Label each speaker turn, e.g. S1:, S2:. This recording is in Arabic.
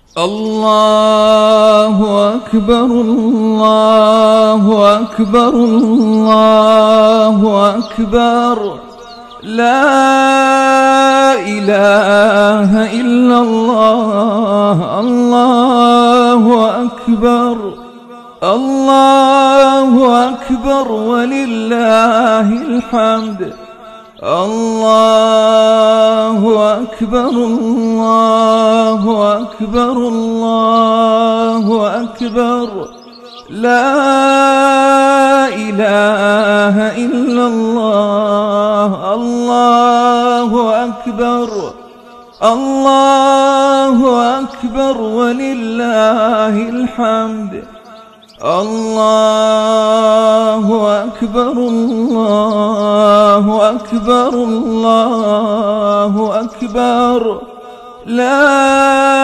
S1: الله أكبر الله أكبر الله أكبر، لا إله إلا الله. الله أكبر الله أكبر ولله الحمد. الله أكبر الله أكبر الله أكبر، لا إله إلا الله. الله أكبر الله أكبر ولله الحمد. الله أكبر الله أكبر الله أكبر، لا